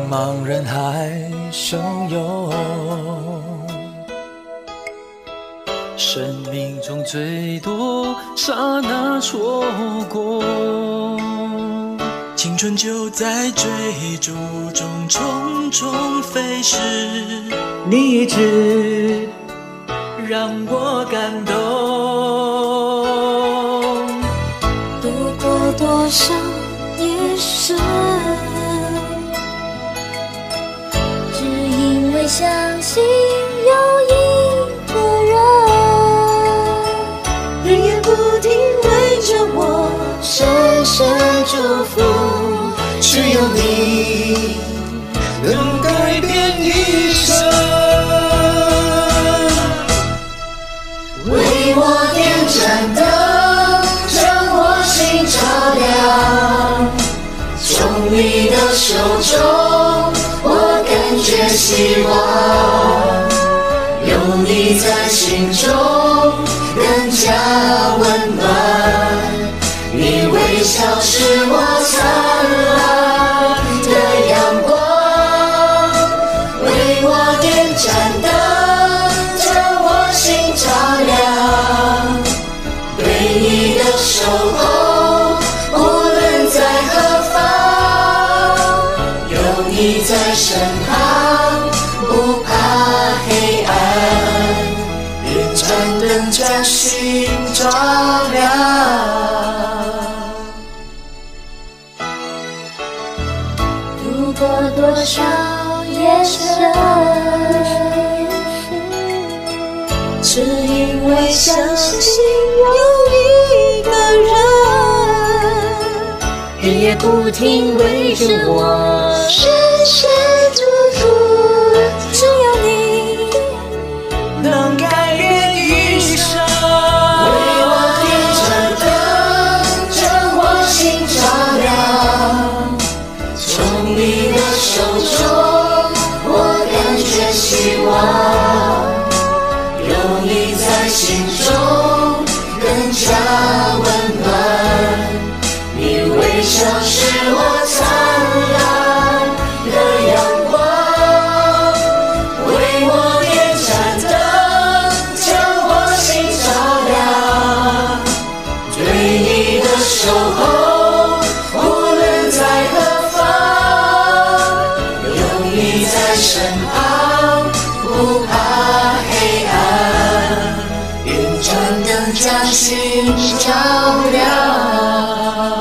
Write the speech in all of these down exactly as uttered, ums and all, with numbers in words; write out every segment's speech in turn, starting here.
茫人海汹涌，生命中最多刹那错过， 青春就在追逐中匆匆飞逝， 你一直让我感动。 度过多少夜深，只因为相信有一个人， 日夜不停为着我深深祝福，只有你能改变一生，为我点盏灯，将我心照亮，从你的手中我感觉希望，有你在心中更加温暖，你微笑是我灿烂的阳光，为我点盏灯，将我心照亮，对你的守候无论在何方，有你在身旁不怕黑暗，一盏灯将心照亮。 度过多少夜深， 只因为相信有一个人， 日夜不停为着我深深祝福，只有你能改变一生，为我点盏灯，将我心照亮，从你的手中我感觉希望，有你在心中更加温暖，你微笑是我灿烂的阳光，为我点盏灯，将我心照亮，对你的守候无论在何方，有你在身旁不怕黑暗，一盏灯将心照亮。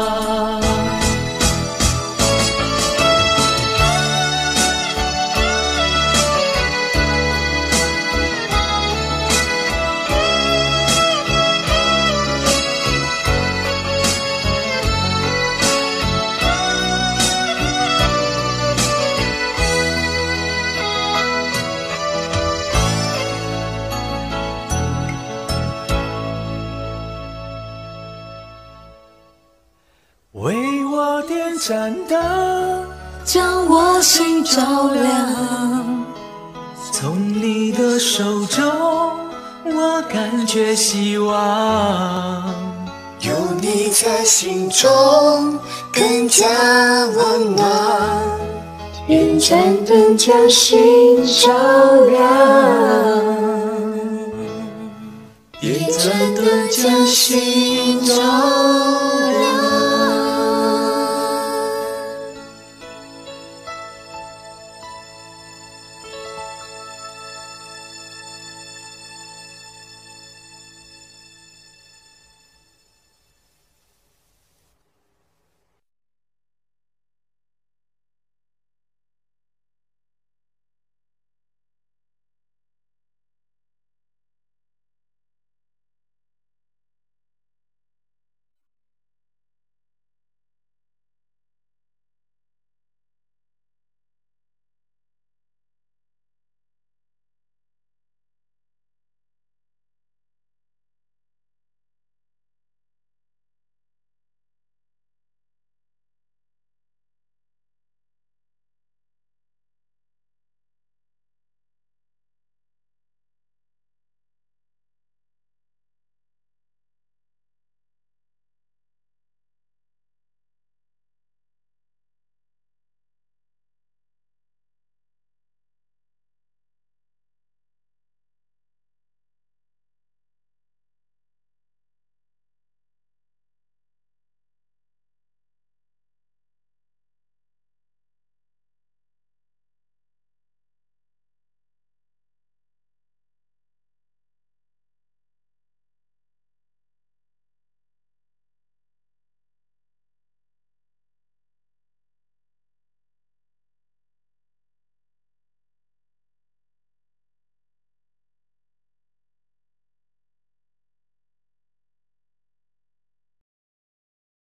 为我点盏灯， 将我心照亮， 从你的手中我感觉希望， 有你在心中更加温暖，一盏灯将心照亮，一盏灯将心照亮。